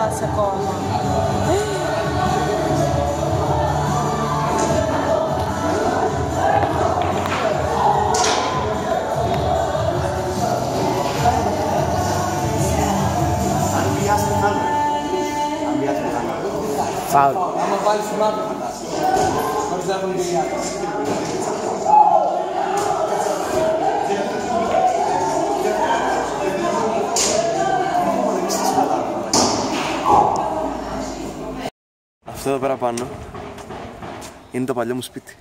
φτάσει ακόμα. Φάουλ. Άμα βάλεις την μάπη θα φτάσει. Χωρίς να έχουν δουλειά. Αυτό εδώ πέρα πάνω είναι το παλιό μου σπίτι.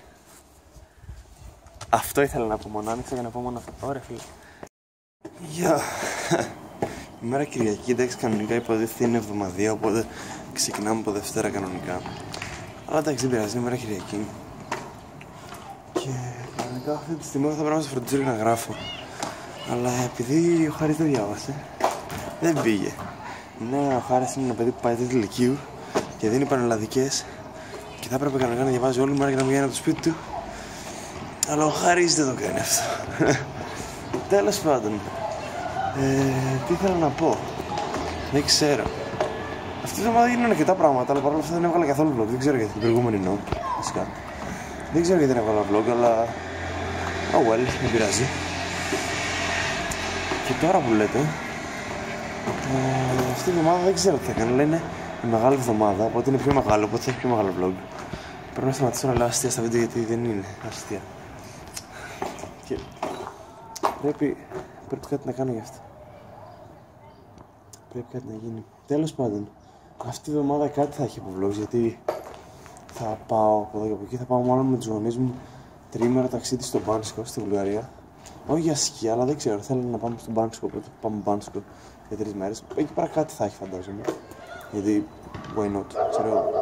Αυτό ήθελα να πω μόνο, άνοιξα για να πω μόνο αυτό. Ωραία φίλε. Γεια. Ημέρα Κυριακή, εντάξει, κανονικά υποτίθεται είναι εβδομαδία, οπότε ξεκινάμε από Δευτέρα κανονικά. Αλλά εντάξει, δεν πειράζει, είναι ημέρα Κυριακή. Και κανονικά αυτή τη στιγμή θα πρέπει να στο φροντιστήριο να γράφω. Αλλά επειδή ο Χάρης δεν διάβασε, δεν πήγε. Ναι, ο Χάρης είναι ένα παιδί που πάει τρίτη λυκείου και δίνει πανελλαδικές και θα έπρεπε κανονικά να διαβάζει όλη μέρα για να βγαίνει από το σπίτι του. Αλλά ο Χάρης δεν το κάνει αυτό. Τέλος πάντων, τι ήθελα να πω, δεν ξέρω. Αυτή τη εβδομάδα γίνανε αρκετά πράγματα, αλλά παρόλα αυτά δεν έβγαλα καθόλου vlog. Δεν ξέρω γιατί, την προηγούμενη εννοώ, φυσικά. Δεν ξέρω γιατί δεν έβγαλα vlog, αλλά oh well, δεν πειράζει. Και τώρα που λέτε, αυτή τη εβδομάδα δεν ξέρω τι θα κάνω, λένε η μεγάλη εβδομάδα, οπότε είναι πιο μεγάλο, οπότε θα έχει πιο μεγάλο vlog. Πρέπει να σταματήσω να λέω αστεία στα βίντεο γιατί δεν είναι αστεία. Και πρέπει κάτι να κάνω γι' αυτό. Πρέπει κάτι να γίνει. Τέλος πάντων, αυτή τη εβδομάδα κάτι θα έχει από vlogs, γιατί θα πάω από εδώ και από εκεί, θα πάω μάλλον με τους γονείς μου τριήμερο ταξίδι στο Μπάνσκο, στη Βουλγαρία. Όχι για σκι, αλλά δεν ξέρω, θέλω να πάμε στο Μπάνσκο, οπότε πάμε Μπάνσκο για 3 μέρες. Εκεί πέρα κάτι θα έχει φαντάζομαι, γιατί why not, ξέρω εγώ.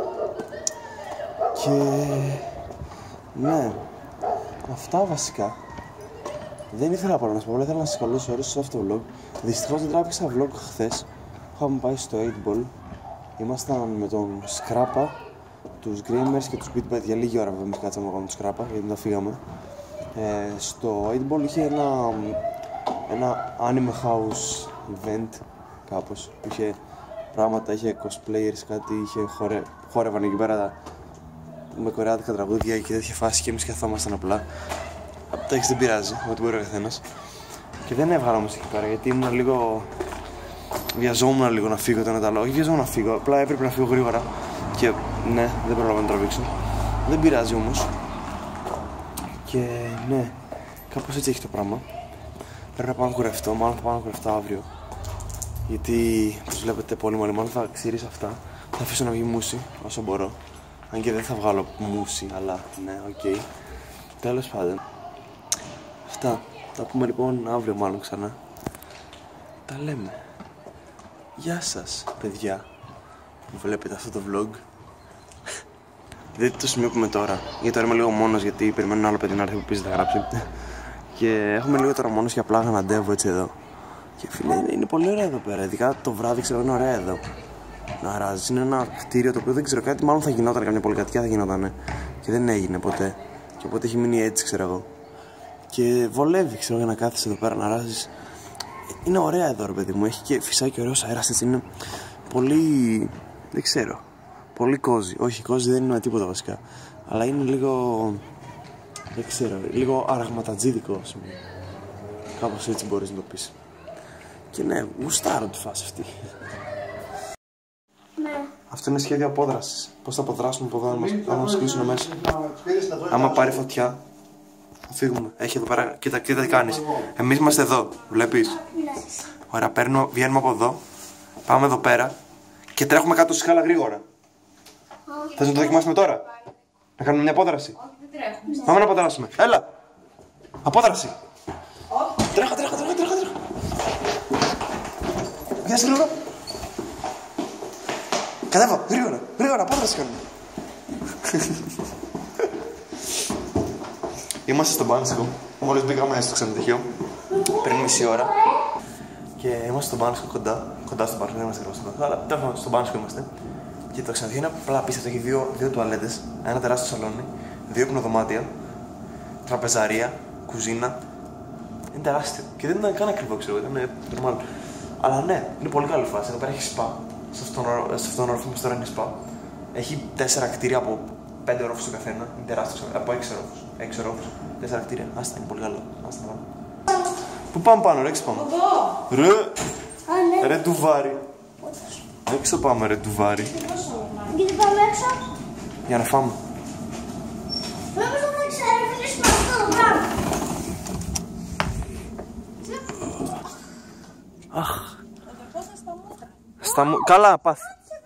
Και ναι, αυτά βασικά. Δεν ήθελα να να σου πω, ήθελα να σας καλώσω ώρες σε αυτό το vlog. Δυστυχώς δεν τράβηξα vlog χθες. Είχαμε πάει στο 8ball. Ήμασταν με τον Σκράπα, τους Γκρίμερς και τους Beatbite για λίγη ώρα. Εμείς κάτσαμε να κάνουμε τον Σκράπα, γιατί μετά φύγαμε. Στο 8ball είχε ένα anime house event κάπως. Που είχε πράγματα, είχε cosplayers, κάτι, χόρευαν εκεί πέρα με κορεάτικα τραγούδια και τέτοια φάση και εμείς καθόμασταν απλά. Εντάξει, δεν πειράζει, ό,τι μπορεί ο καθένας. Και δεν έβγαλα όμως εκεί πέρα γιατί ήμουν λίγο. Βιαζόμουν λίγο να φύγω το ένα το άλλο. Όχι βιαζόμουν να φύγω, απλά έπρεπε να φύγω γρήγορα. Και ναι, δεν πρόλαβα να τραβήξω. Δεν πειράζει όμως. Και ναι, κάπως έτσι έχει το πράγμα. Πρέπει να πάω να κουρευτώ, μάλλον θα πάω να κουρευτώ αύριο. Γιατί, όπως βλέπετε, πολύ μάλλον θα ξυρίσω αυτά. Θα αφήσω να βγει μουσι όσο μπορώ. Αν και δεν θα βγάλω μουσι, αλλά ναι, οκ. Τέλος πάντων. Αυτά. Τα πούμε λοιπόν αύριο μάλλον ξανά. Τα λέμε. Γεια σας, παιδιά που βλέπετε αυτό το vlog. Δείτε το σημείο που είμαι τώρα. Γιατί τώρα είμαι λίγο μόνος, γιατί περιμένω ένα άλλο παιδί να έρθει που πίσω θα γράψει. Και έχουμε λίγο τώρα μόνος και απλά γαναντεύω έτσι εδώ. Και φίλε, είναι πολύ ωραία εδώ πέρα. Ειδικά το βράδυ ξέρω είναι ωραία εδώ. Να αράζει. Είναι ένα κτίριο το οποίο δεν ξέρω κάτι. Μάλλον θα γινόταν, καμιά πολυκατοικία θα γινότανε. Και δεν έγινε ποτέ. Και οπότε έχει μείνει έτσι, ξέρω εγώ. Και βολεύει, ξέρω, για να κάθεσαι εδώ πέρα να αράζεις. Είναι ωραία εδώ, ρε παιδί μου. Έχει και φυσάει και ωραίος αέρας, έτσι είναι πολύ. Δεν ξέρω. Πολύ κόζι. Όχι, κόζι δεν είναι με τίποτα βασικά. Αλλά είναι λίγο. Δεν ξέρω. Λίγο αραγματατζίδικο, ας πούμε. Κάπως έτσι μπορείς να το πεις. Και ναι, γουστάρω τη φάση αυτή. Ναι. Αυτό είναι σχέδιο απόδρασης. Πώς θα αποδράσουμε από εδώ, να μας κλείσουν μέσα. Άμα πάρει φωτιά, θα φύγουμε. Έχει εδώ πέρα, κοίτα τι κάνεις. Εμείς είμαστε εδώ, βλέπεις. Ωραία, βγαίνουμε από εδώ, πάμε εδώ πέρα και τρέχουμε κάτω στη σκάλα γρήγορα. Θες να το δοκιμάσουμε τώρα? Να κάνουμε μια απόδραση? Όχι, δεν τρέχουμε. Πάμε να αποδράσουμε. Έλα! Απόδραση! Τρέχα. Βγαίνεις γρήγορα. Κατέβα, γρήγορα, απόδραση κάνουμε. Είμαστε στο Μπάνσκο. Μόλις μπήκαμε στο ξενοδοχείο πριν μισή ώρα. Και είμαστε στο Μπάνσκο κοντά στο Μπάνσκο, δεν είμαστε ακριβώς εδώ. Αλλά τέλος στο Μπάνσκο είμαστε. Και το ξενοδοχείο είναι απλά απίστευτο. Έχει δύο τουαλέτες, ένα τεράστιο σαλόνι, 2 υπνοδωμάτια, τραπεζαρία, κουζίνα. Είναι τεράστιο. Και δεν ήταν καν ακριβό, ξέρω, ήταν normal. Αλλά ναι, είναι πολύ καλή φάση. Εδώ πέρα έχει σπα. σε αυτόν τον όροφο που τώρα είναι σπα. Έχει 4 κτίρια από 5 ορόφους το καθένα. Είναι τεράστιο. Από 6 ορόφους. 6 ορόφους. 4 κτίρια. Άστα, είναι πολύ καλό. Άστα, πάμε. Πού πάμε πάνω, ρε, έξω πάμε. Ρε ντουβάρι. Έξω πάμε, ρε ντουβάρι. Γιατί πάμε έξω. Για να φάμε. Πρέπει να ξερευνήσουμε αυτό το πράγμα. Αχ. Καλά, πάθη.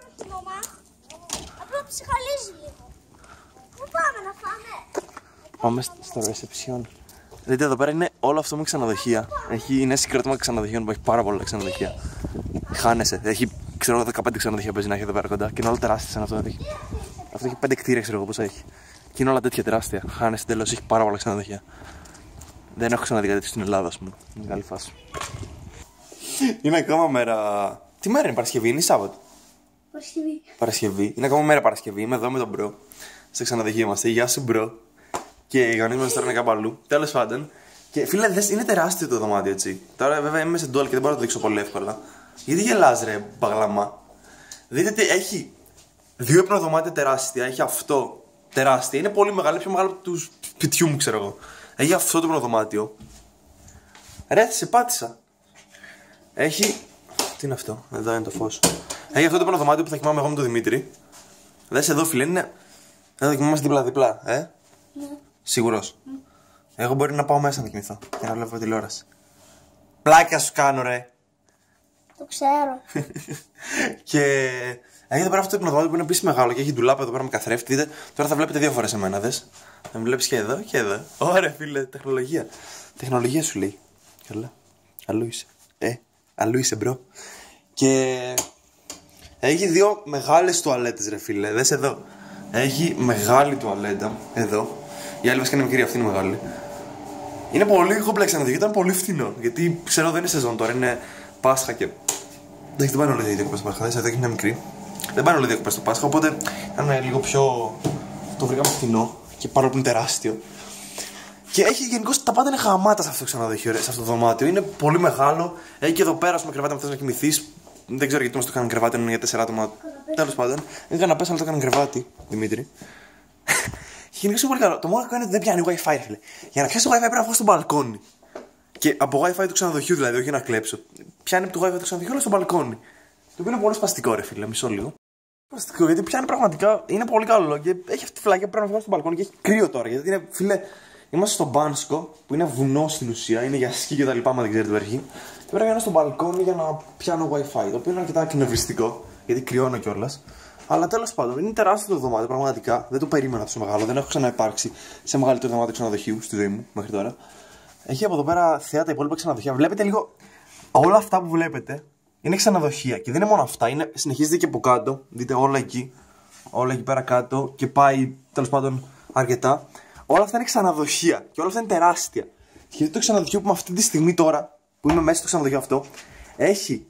Απλά ψυχαλίζει λίγο. Πού πάμε να φάμε. Πάμε στο reception. Δείτε εδώ πέρα είναι όλο αυτό με ξενοδοχεία. Είναι συγκρότημα ξενοδοχείων που έχει πάρα πολλά ξενοδοχεία. Χάνεσαι. Έχει, ξέρω, 15 ξενοδοχεία παίζει να έχει εδώ πέρα κοντά. Και είναι όλα τεράστια σαν αυτό. Αυτό έχει 5 κτίρια, ξέρω εγώ πόσα έχει. Και είναι όλα τέτοια τεράστια. Χάνεσαι τέλος, έχει πάρα πολλά ξενοδοχεία. Δεν έχω ξαναδεί κάτι στην Ελλάδα, ας πούμε. Είναι καλή φάση. Είναι ακόμα μέρα. Τι μέρα είναι, Παρασκευή, είναι ή Σάββατο? Παρασκευή. Είναι ακόμα μέρα Παρασκευή. Είμαι εδώ με τον μπρο. Στο ξενοδοχείο είμαστε. Γεια σου, μπρο. Και οι γονείς μας τώρα είναι κάπου αλλού. Τέλος πάντων. Και φίλε, δες, είναι τεράστιο το δωμάτιο έτσι. Τώρα βέβαια είμαι σε ντουάλ και δεν μπορώ να το δείξω πολύ εύκολα. Γιατί γελάς, ρε, παγλαμά. Δείτε τι έχει. 2 υπνοδωμάτια τεράστια. Έχει αυτό τεράστια. Είναι πολύ μεγάλο, πιο μεγάλο από του σπιτιού μου, ξέρω εγώ. Έχει αυτό το υπνοδωμάτιο. Ρε, σε πάτησα. Έχει. Τι είναι αυτό, εδώ είναι το φως. Έχει αυτό το υπνοδωμάτιο που θα κοιμάμαι εγώ με τον Δημήτρη. Δες εδώ, φίλε, είναι. Εδώ θα κοιμάμαστε δίπλα-δίπλα, Ναι. Σίγουρος. Εγώ μπορεί να πάω μέσα να κοιμηθώ και να βλέπω τηλεόραση. Πλάκα σου κάνω, ρε. Το ξέρω. Και έχει εδώ πέρα αυτό το υπνοδωμάτιο που είναι επίσης μεγάλο και έχει ντουλάπα εδώ πέρα με καθρέφτη. Δείτε, τώρα θα βλέπετε 2 φορές εμένα, δες. Θα με βλέπεις και εδώ και εδώ. Ωραία, φίλε, τεχνολογία. Τεχνολογία σου λέει. Καλά. Αλλού είσαι. Αλλού είσαι, μπρο. Και έχει 2 μεγάλες τουαλέτες, ρε φίλε. Δες εδώ. Έχει μεγάλη τουαλέτα εδώ. Η άλλη βασικά είναι μικρή, αυτή είναι μεγάλη. Είναι πολύ κομπλεξ ξενοδοχείο, ήταν πολύ φθηνό. Γιατί ξέρω δεν είναι σεζόν τώρα, είναι Πάσχα και. Δεν πάνε όλες οι διακοπές στο Πάσχα. Εδώ και είναι μικρή. Δεν πάνε όλες οι διακοπές στο Πάσχα, οπότε ήταν λίγο πιο. Το βρήκαμε φθηνό και παρόλο που είναι τεράστιο. Και έχει γενικώς τα πάντα είναι χαμάτα σε αυτό το ξενοδοχείο, σε αυτό το δωμάτιο. Είναι πολύ μεγάλο. Έχει και εδώ πέρα με κρεβάτι αν θες να κοιμηθείς. Δεν ξέρω γιατί μας το κάνουν κρεβάτι, είναι για 4 άτομα. Τέλος πάντων. Είχα να πέσει, αλλά το έκαναν κρεβάτι, Δημήτρη. Γενικώς είναι πολύ καλό. Το μόνο κακό είναι ότι δεν πιάνει Wi-Fi, φίλε. Για να πιάσει το Wi-Fi πρέπει να βγω στο μπαλκόνι. Και από Wi-Fi του ξενοδοχείου δηλαδή, όχι να κλέψω. Πιάνει από το Wi-Fi του ξενοδοχείου, αλλά στο μπαλκόνι. Το οποίο είναι πολύ σπαστικό, ρε φίλε, μισό λίγο. Σπαστικό, γιατί πιάνει πραγματικά, είναι πολύ καλό. Και έχει αυτή τη φυλακή που πρέπει να βγω στο μπαλκόνι και έχει κρύο τώρα. Γιατί είναι, φίλε, είμαστε στο Μπάνσκο, που είναι βουνό στην ουσία, είναι για σκι και τα λοιπά, μα δεν ξέρετε το αρχή. Και πρέπει να βγαίνω στο μπαλκόνι για να πιάνω Wi-Fi. Το οποίο είναι αρκετά εκνευριστικό, γιατί κρυώνω κιόλας. Αλλά τέλος πάντων είναι τεράστιο το δωμάτιο, πραγματικά. Δεν το περίμενα τόσο μεγάλο. Δεν έχω ξαναυπάρξει σε μεγαλύτερο δωμάτιο ξενοδοχείου στη ζωή μου μέχρι τώρα. Έχει από εδώ πέρα θέα τα υπόλοιπα ξενοδοχεία. Βλέπετε λίγο. Όλα αυτά που βλέπετε είναι ξενοδοχεία. Και δεν είναι μόνο αυτά. Συνεχίζεται και από κάτω. Δείτε όλα εκεί. Όλα εκεί πέρα κάτω. Και πάει τέλος πάντων αρκετά. Όλα αυτά είναι ξενοδοχεία. Και όλα αυτά είναι τεράστια. Και το ξενοδοχείο που είμαι αυτή τη στιγμή τώρα, που είμαι μέσα στο ξενοδοχείο αυτό, έχει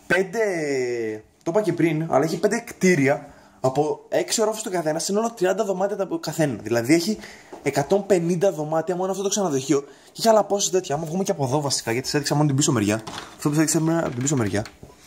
5. Το είπα και πριν, αλλά έχει 5 κτίρια από 6 ορόφους το καθένα, σύνολο 30 δωμάτια το καθένα. Δηλαδή έχει 150 δωμάτια μόνο αυτό το ξενοδοχείο. Και έχει άλλα πόσα τέτοια. Άμα βγούμε και από εδώ βασικά, γιατί σας έδειξα μόνο την πίσω μεριά. Αυτό που σας έδειξα από την πίσω μεριά.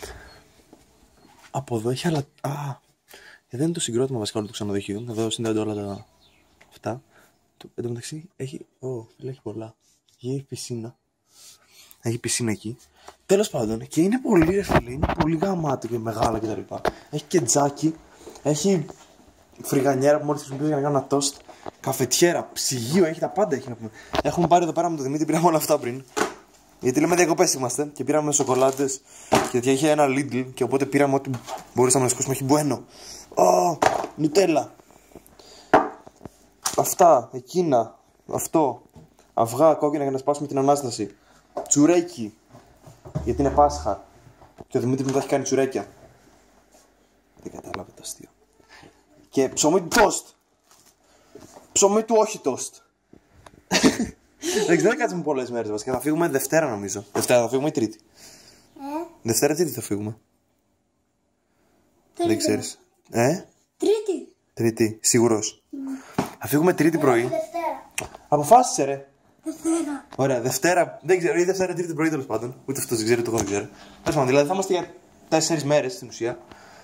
Από εδώ έχει άλλα. Δεν είναι το συγκρότημα βασικά όλο το ξενοδοχείο. Εδώ συνδέονται όλα τα. Αυτά. Εν τω μεταξύ έχει. Έχει πολλά. Έχει πισίνα. Έχει πισίνα εκεί. Τέλος πάντων, και είναι πολύ ρε φίλε, είναι πολύ γαμάτο και μεγάλο κτλ. Έχει και τζάκι, έχει φρυγανιέρα που μόλις χρησιμοποιήσει για να κάνω ένα τόστ, καφετιέρα, ψυγείο, έχει τα πάντα. Έχει να πούμε. Έχουμε πάρει εδώ πέρα με τον Δημήτρη, πήραμε όλα αυτά πριν. Γιατί λέμε διακοπές είμαστε και πήραμε σοκολάτες και τέτοια. Είχε ένα Lidl και οπότε πήραμε ό,τι μπορούσαμε να σκούσουμε. Έχει μπουένο. Νουτέλα. Αυτά, εκείνα, αυτό. Αυγά κόκκινα για να σπάσουμε την Ανάσταση. Τσουρέκι. Γιατί είναι Πάσχα. Και ο Δημήτρης μου τα έχει κάνει τσουρέκια. Δεν κατάλαβε το αστείο. Και ψωμί του τόστ. Ψωμί του όχι τόστ. Δεν ξέρω, κάτσουμε πολλές μέρες βασικά. Θα φύγουμε Δευτέρα νομίζω. Δευτέρα θα φύγουμε ή Τρίτη. Δευτέρα Τρίτη θα φύγουμε. Δεν ξέρεις. Τρίτη. Τρίτη, σίγουρος. Θα φύγουμε Τρίτη πρωί. Αποφάσισε ρε. Δευτέρα. Ωραία, Δευτέρα. Δεν ξέρω, ή Δευτέρα Τρίτη πρωί τέλος πάντων. Ούτε αυτό δεν ξέρω, το εγώ δεν ξέρω. Τέλος πάντων, δηλαδή θα είμαστε για 4 μέρες στην ουσία.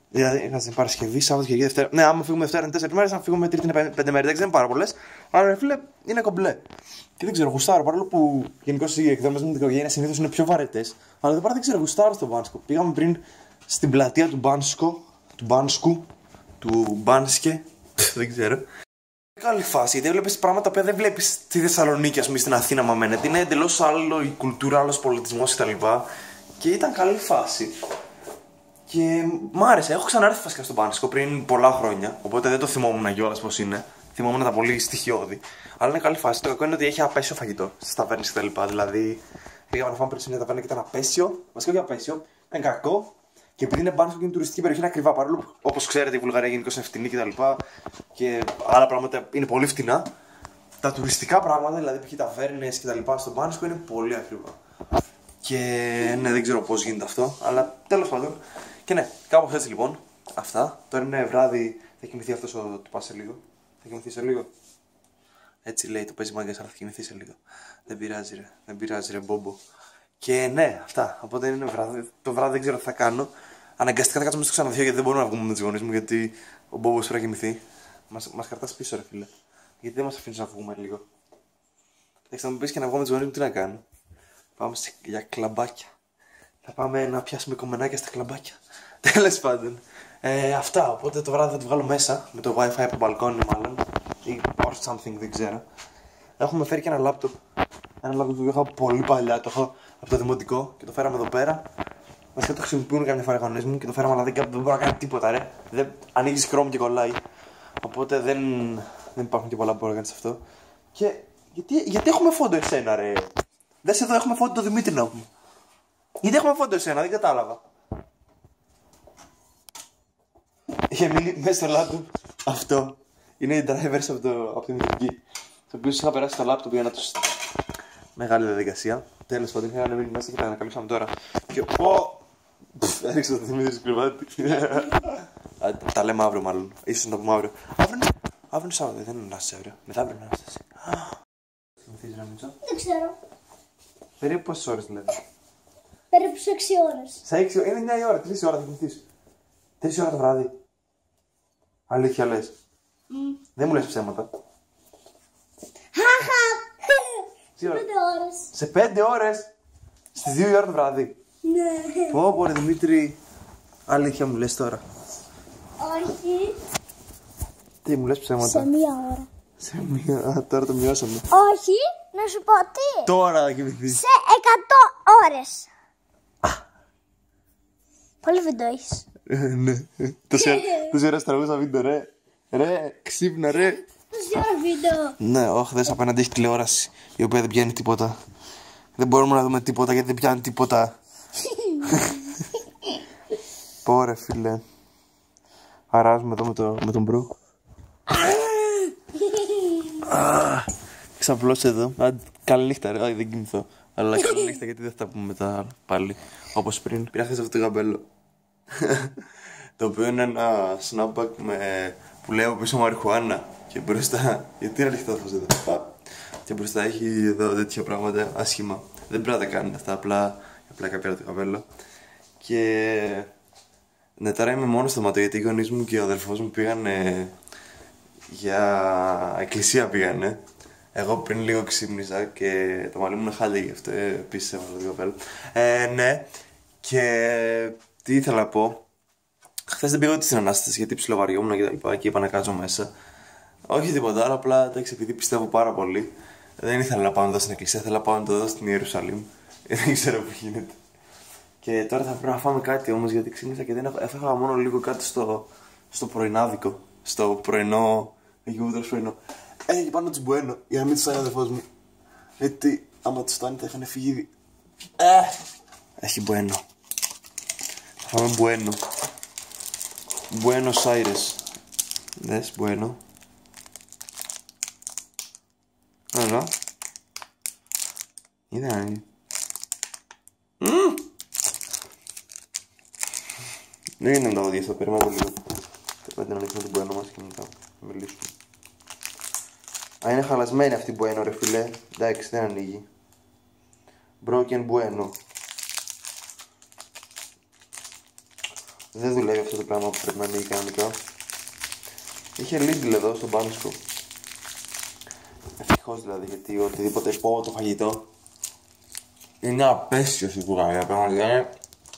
Δηλαδή, είχα Παρασκευή, Σάββατο, Κυριακή, Δευτέρα. Ναι, άμα φύγουμε Δευτέρα είναι 4 μέρες, αν φύγουμε Τρίτη είναι 5 μέρες. Δεν είναι πάρα πολλές. Αλλά ρε φίλε, είναι κομπλέ. Και δεν ξέρω, γουστάρω. Παρόλο που γενικώς οι εκδρομές με την οικογένεια συνήθως είναι πιο βαρετές. Αλλά εδώ πέρα δεν ξέρω, γουστάρω στο Μπάνσκο. Πήγαμε πριν στην πλατεία του Μπάνσκο. Του Μπάνσκε. Δεν ξέρω. Καλή φάση, γιατί βλέπεις πράγματα που δεν βλέπεις στη Θεσσαλονίκη, ας πούμε, στην Αθήνα μα μένετε. Είναι εντελώς άλλο η κουλτούρα, άλλος πολιτισμός κτλ. Και ήταν καλή φάση. Και μ' άρεσε, έχω ξανάρθει φασικά στον Πάνσκο πριν πολλά χρόνια. Οπότε δεν το θυμόμουν κιόλας πώς είναι. Θυμόμουν τα πολύ στοιχειώδη. Αλλά είναι καλή φάση. Το κακό είναι ότι έχει απέσιο φαγητό στις ταβέρνες κτλ. Δηλαδή, πήγαμε να φάμε πριν σε μια ταβέρνα και ήταν απέσιο. Βασικά όχι απέσιο, ήταν κακό. Και επειδή είναι Πάνσκο και είναι τουριστική περιοχή, είναι ακριβά. Παρόλο που, όπως ξέρετε, η Βουλγαρία γενικώς είναι φτηνή κτλ. Και άλλα πράγματα είναι πολύ φτηνά. Τα τουριστικά πράγματα, δηλαδή π.χ. ταβέρνες κτλ. Στον Πάνσκο είναι πολύ ακριβά. Και ναι, δεν ξέρω πώς γίνεται αυτό, αλλά τέλος πάντων. Και ναι, κάπως έτσι λοιπόν. Αυτά. Τώρα είναι βράδυ, θα κοιμηθεί αυτός το πας σε λίγο. Θα κοιμηθεί σε λίγο. Έτσι λέει, το παίζει μάγκας, αλλά θα κοιμηθεί σε λίγο. Δεν πειράζει ρε μπόμπο. Και ναι, αυτά. Οπότε είναι βράδυ. Το βράδυ δεν ξέρω τι θα κάνω. Αναγκαστικά θα κάτσουμε στο ξαναδείο γιατί δεν μπορούμε να βγούμε με τους γονείς μου. Γιατί ο μπόμπος πρέπει να κοιμηθεί. Μας κρατάς πίσω, ρε φίλε. Γιατί δεν μας αφήνεις να βγούμε λίγο. Θα μου πεις και να βγω με τους γονείς μου, τι να κάνω. Πάμε για κλαμπάκια. Θα πάμε να πιάσουμε κομμενάκια στα κλαμπάκια. Τέλος πάντων. Αυτά. Οπότε το βράδυ θα το βγάλω μέσα. Με το wifi από το μπαλκόνι μάλλον. Ή or something, δεν ξέρω. Έχουμε φέρει και ένα λάπτοπ. Ένα λάπτοπ που είχα πολύ παλιά. Το έχω από το δημοτικό και το φέραμε εδώ πέρα. Βασικά το χρησιμοποιούν καμιά φορά οι γονείς μου και το φέραμε, αλλά δεν μπορώ να κάνει τίποτα, ρε. Ανοίγει Chrome και κολλάει. Οπότε δεν υπάρχουν και πολλά που μπορώ να κάνει αυτό. Και γιατί έχουμε φόντο εσένα, ρε. Δες εδώ, έχουμε φόντο το Δημήτρη να πούμε. Γιατί έχουμε φόντο εσένα, δεν κατάλαβα. Είχε μείνει μέσα στο λάπτοπ αυτό. Είναι οι drivers από τη μητρική. Το οποίο είχα περάσει στο λάπτοπ για να τους. Μεγάλη διαδικασία. Τέλος πάντων, είχα μείνει μέσα και τα ανακαλύψαμε τώρα. Και έριξα το Δημήτρη στο κρεβάτι. Τα λέμε αύριο, μάλλον. Ίσως να τα πούμε αύριο. Αύριο Σάββατο, δεν είναι Ανάσταση αύριο. Μεθαύριο είναι Ανάσταση. Δεν ξέρω. Περίπου πόσες ώρες δηλαδή. Περίπου σε 6 ώρες. Σε 6 ώρες, είναι 9 η ώρα, 3 η ώρα θα κοιμηθείς. 3 η ώρα το βράδυ. Αλήθεια λες. Δεν μου λες ψέματα. Χαχα! Σε 5 ώρες. Σε 5 ώρες. Στις 2 η ώρα το βράδυ. Ναι. Πω ρε Δημήτρη. Αλήθεια μου λες τώρα. Όχι. Τι μου λες ψέματα. Σε 1 ώρα. Σε μία. Τώρα το μειώσαμε. Όχι, να σου πω τι. Τώρα θα κοιμηθείς. Σε 100 ώρες. Πολύ βίντεο έχεις. Ναι. Τόση ώρα τραγούδα βίντεο, ρε. Ρε, ξύπνα, ρε. Τόση ώρα βίντεο. Ναι, όχι, δες απέναντι έχει τηλεόραση η οποία δεν πιάνει τίποτα. Δεν μπορούμε να δούμε τίποτα γιατί δεν πιάνει τίποτα. Πω ρε φίλε. Αράζουμε εδώ με τον μπρο. Ξαπλώσαι εδώ. Καλή νύχτα ρε, δεν κοιμηθώ. Αλλά καλή νύχτα γιατί δεν θα τα πούμε μετά πάλι. Όπως πριν. Πήρα χθες αυτό το γαμπέλο. Το οποίο είναι ένα snapback που λέει από πίσω μαριχουάνα. Και μπροστά. Γιατί είναι ανοιχτό αυτό εδώ. Και μπροστά έχει εδώ τέτοια πράγματα άσχημα. Δεν πρέπει να τα κάνει αυτά. Απλά κάποια το καπέλο. Και ναι, τώρα είμαι μόνο στο ματό γιατί οι γονείς μου και ο αδερφός μου πήγανε για εκκλησία πήγανε. Εγώ πριν λίγο ξύπνησα και το μαλλί μου είναι χάλια γι' αυτό. Επίσης έβαλα το καπέλο. Ναι. Και τι ήθελα να πω. Χθες δεν πήγα ούτε στην Ανάσταση γιατί ψιλοβαριόμουν και τα λοιπά και είπα να κάτσω μέσα. Όχι τίποτα άλλο, απλά εντάξει, επειδή πιστεύω πάρα πολύ. Δεν ήθελα να πάω εδώ στην εκκλησία, ήθελα να πάω εδώ στην Ιερουσαλήμ. Δεν ξέρω που γίνεται. Και τώρα θα πρέπει να φάμε κάτι όμως γιατί ξύπνησα και δεν έφαγα μόνο λίγο κάτι στο πρωινάδικο. Στο πρωινό. Έχει ούτως πρωινό. Έχει πάνω τους μπουένο για να μην τους στάνει ο αδερφός μου. Γιατί άμα τους στάνει θα είχαν φύγει ήδη. Έχει μπουένο. Θα φάμε μπουένο. Buenos Aires. Δες, μπουένο. Ωραία. Είδα να είναι. Δεν είναι να το δεις, θα περιμένω λίγο. Θα πρέπει να ανοίξουμε την μπουένο μας και μετά να μιλήσουμε. Α, είναι χαλασμένη αυτή η μπουένο ρε φίλε. Εντάξει, δεν ανοίγει. Broken bueno. Δεν δουλεύει αυτό το πράγμα που πρέπει να ανοίγει κανονικά. Είχε Lidl εδώ στον Πάνσκο. Ευτυχώς δηλαδή, γιατί οτιδήποτε πω το φαγητό είναι απέσιο στην Βουλγαρία. Πραγματικά είναι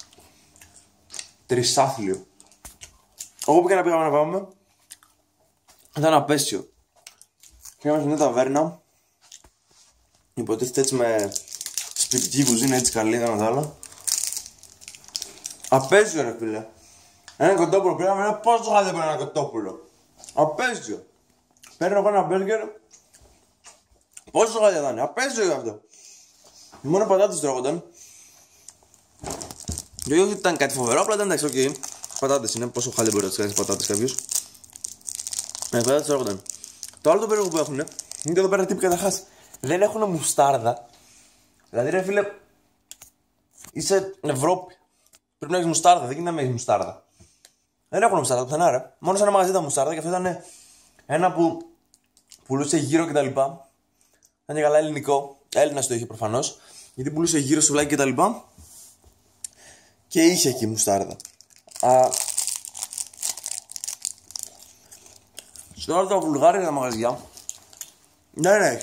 τρισάθλιο. Όπου και να πήγαμε να πάμε, ήταν απέσιο. Πήγαμε σε μια ταβέρνα. Υποτίθεται έτσι με σπιτική κουζίνα, έτσι καλή, ήταν τα άλλα. Απέσιο ρε φίλε. Ένα κοτόπουλο πήραμε, ένα πόσο χάδι έπαιρνε ένα κοτόπουλο. Απέσιο. Παίρνω εγώ ένα μπέργκερ. Πόσο χάδι θα είναι, απέσιο γι' αυτό. Μόνο πατάτες τρώγονταν. Και όχι ότι ήταν κάτι φοβερό, απλά ήταν εντάξει, οκ. Πατάτες είναι, πόσο χάδι μπορεί να τις κάνεις πατάτες κάποιος. Πατάτες τρώγονταν. Το άλλο το περίεργο που έχουνε, είναι εδώ πέρα τύποι καταρχάς. Δεν έχουνε μουστάρδα. Δηλαδή ρε φίλε, είσαι Ευρώπη. Πρέπει να έχεις μουστάρδα, δεν γίνεται να έχεις μουστάρδα. Δεν έχουν μουστάρδα πουθενά ρε. Μόνο σε ένα μαγαζί ήταν μουστάρδα και αυτό ήταν ένα που πουλούσε γύρω κτλ. Ήταν και καλά ελληνικό. Έλληνας το είχε προφανώς. Γιατί πουλούσε γύρω σουβλάκι κτλ. Και είχε εκεί μουστάρδα. Σε όλα τα βουλγάρικα μαγαζιά δεν έχει.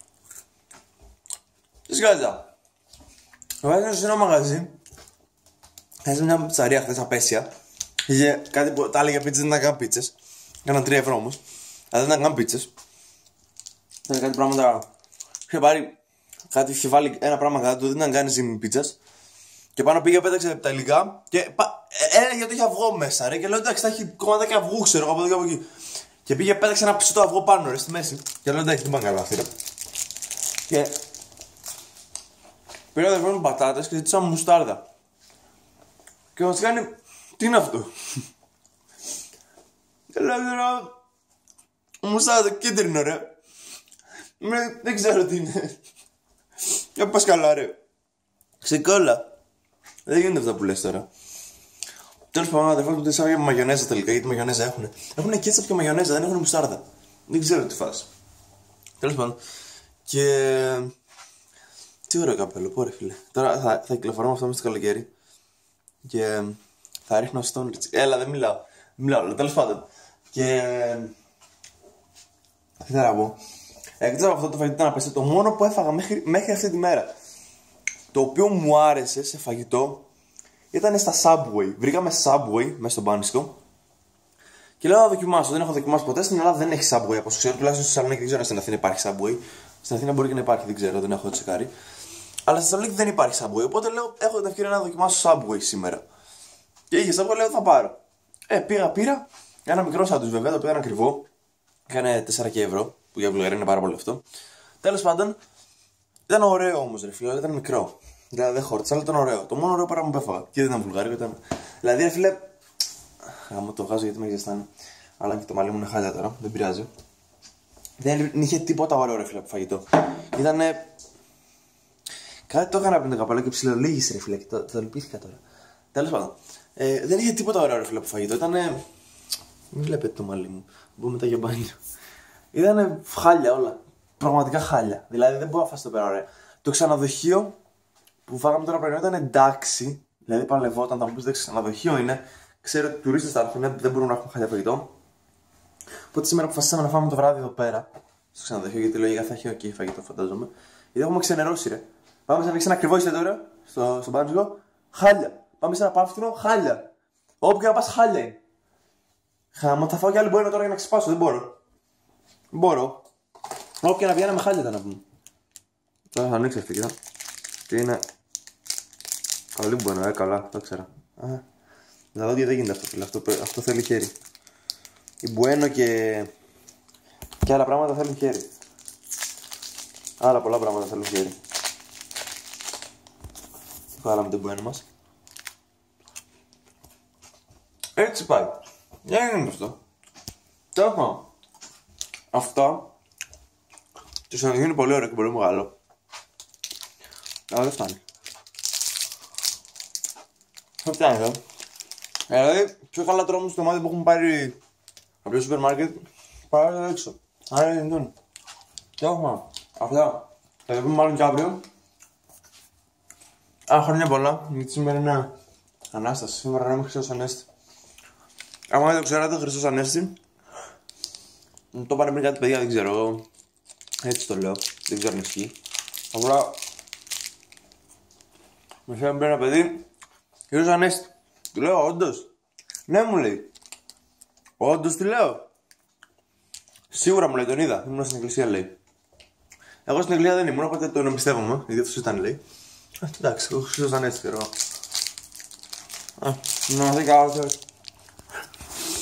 Τι σκάζα. Βάζεις σε ένα μαγαζί. Έχασε μια πιτσαρία χθες απέσια. Είχε κάτι που τα έλεγε πίτσες, δεν ήταν καν πίτσες. Έκαναν 3 ευρώ όμως. Αλλά δεν ήταν καν πίτσες. Ήταν κάτι πράγματα. Είχε πάρει κάτι, είχε βάλει ένα πράγμα κάτω, δεν ήταν καν ζύμη πίτσας. Και πάνω πήγε, πέταξε τα υλικά. Και έλεγε ότι είχε αυγό μέσα ρε. Και λέω εντάξει, θα έχει κομματάκια αυγού, ξέρω εγώ από εδώ και από εκεί. Και πήγε, πέταξε ένα ψητό αυγό πάνω ρε στη μέση. Και λέω εντάξει, δεν πάνε καλά αυτή ρε. Και πήρα αδερφό μου πατάτες και ζήτησα μουστάρδα. Και μας κάνει, τι είναι αυτό. Και λέω τώρα, μουστάρδα κίτρινο ρε. Δεν ξέρω τι είναι. Για πας καλά ρε. Ξεκόλα. Δεν γίνεται αυτά που λες τώρα. Τέλος πάντων, αδερφός μου τέσσερα για μαγιονέζα τελικά, γιατί μαγιονέζα έχουνε. Έχουνε κέτσαπ και μαγιονέζα, δεν έχουνε μουστάρδα. Δεν ξέρω τι φας. Τέλος πάντων. Και... τι ωραίο καπέλο, πω ρε φίλε. Τώρα θα κυκλοφορώ με αυτό μες στο καλοκαίρι. Και θα ρίχνω στον ριτσι. Έλα, δεν μιλάω. Μιλάω, τέλος πάντων. Και... τι θα πω. Εκτός από αυτό το φαγητό να πέσει, το μόνο που έφαγα μέχρι αυτή τη μέρα, το οποίο μου άρεσε σε φαγητό, ήταν στα Subway. Βρήκαμε Subway μέσα στον Πάνισκο. Και λέω να δοκιμάσω. Δεν έχω δοκιμάσει ποτέ. Στην Ελλάδα δεν έχει Subway από όσο ξέρω. Τουλάχιστον στη Θεσσαλονίκη δεν ξέρω αν στην Αθήνα υπάρχει Subway. Στην Αθήνα μπορεί και να υπάρχει, δεν ξέρω, δεν έχω τσεκάρει. Αλλά στη Θεσσαλονίκη δεν υπάρχει Subway. Οπότε λέω: έχω την ευκαιρία να δοκιμάσω Subway σήμερα. Και είχε Subway, λέω: θα πάρω. Πήρα. Ένα μικρό σάντουιτς βέβαια, το οποίο ήταν ακριβό. Έκανε 4 και ευρώ, που για Βουλγαρία είναι πάρα πολύ αυτό. Τέλος πάντων, ήταν ωραίο όμως ρε φίλε, ήταν μικρό. Δηλαδή δεν χόρτισα, αλλά ήταν ωραίο. Το μόνο ωραίο πράγμα που έφαγα. Και δεν ήταν βουλγαρικό, ήταν. Δηλαδή ρε φίλε. Γάμο το βγάζω γιατί με ζεστάνει. Αλλά και το μαλλί μου είναι χάλια τώρα, δεν πειράζει. Δεν είχε τίποτα ωραίο ρε φίλε από φαγητό. Ήτανε. Κάτι το έκανα πριν το καπέλο και ψιλολίγησε ρε φίλε και το λυπήθηκα τώρα. Τέλος πάντων. Δεν είχε τίποτα ωραίο ρε φίλε από φαγητό. Ήτανε. Μην βλέπετε το μαλλί μου. Μπούμε μετά για μπάνιο. Ήτανε χάλια όλα. Πραγματικά χάλια. Δηλαδή δεν μπορώ να φας το πέρα ωραία. Το ξενοδοχείο που φάγαμε τώρα πρωινό ήταν εντάξει. Δηλαδή παλευόταν, θα μου πεις δεν ξενοδοχείο είναι. Ξέρω ότι οι τουρίστες θα έρθουν, δεν μπορούμε να έχουμε χάλια φαγητό. Οπότε σήμερα αποφασίσαμε να φάμε το βράδυ εδώ πέρα. Στο ξενοδοχείο, γιατί λογικά θα έχει ok φαγητό, φαντάζομαι. Γιατί έχουμε ξενερώσει ρε. Πάμε σε ένα ακριβό εστιατόριο στο Πάνισκο. Χάλια. Πάμε σε ένα πάφτινο, χάλια. Όπου και να πας χάλια είναι. Χάμα, θα φάω κι άλλη μπορεί τώρα για να ξεσπάσω, δεν μπορώ. Μπορώ. Όπου και να βγαίναμε χάλια ήταν να πούμε. Τώρα θα ανοίξει αυτή, κοίτα. Τι είναι. Καλή μπουένο, καλά, το ξέρα. Τα δόντια δεν γίνεται αυτό, φίλε. Αυτό θέλει χέρι. Η μπουένο και άλλα πράγματα θέλουν χέρι. Άλλα πολλά πράγματα θέλουν χέρι. Βάλαμε την μπουένο μας. Έτσι πάει. Δεν είναι αυτό. Τέλος πάντων. Αυτά. Το ξενοδοχείο είναι πολύ ωραίο και πολύ μεγάλο. Αλλά δεν φτάνει. Δεν φτάνει εδώ. Δηλαδή, πιο καλά τρώμε στο μάτι που έχουμε πάρει από το σούπερ μάρκετ παρά εδώ έξω. Άρα είναι δυνατόν. Τέλος πάντων. Αυτά. Θα τα πούμε μάλλον και αύριο. Χρόνια πολλά, γιατί σήμερα είναι Ανάσταση. Σήμερα είναι μέχρι ως Ανέστη. Άμα δεν το ξέρατε, ο Χριστός Ανέστη. Μου το είπανε πριν κάτι παιδιά, δεν ξέρω. Έτσι το λέω. Δεν ξέρω αν ισχύει. Απλά. Με φέρνει πριν ένα παιδί. Κύριος Ανέστη. Του λέω, όντως. Ναι, μου λέει. Όντως, τι λέω. Σίγουρα μου λέει, τον είδα. Ήμουν στην εκκλησία, λέει. Εγώ στην εκκλησία δεν ήμουν, οπότε τον εμπιστεύομαι. Γιατί αυτός ήταν, λέει. Εντάξει, ο Χριστός Ανέστη, ξέρω. Να δει καλά.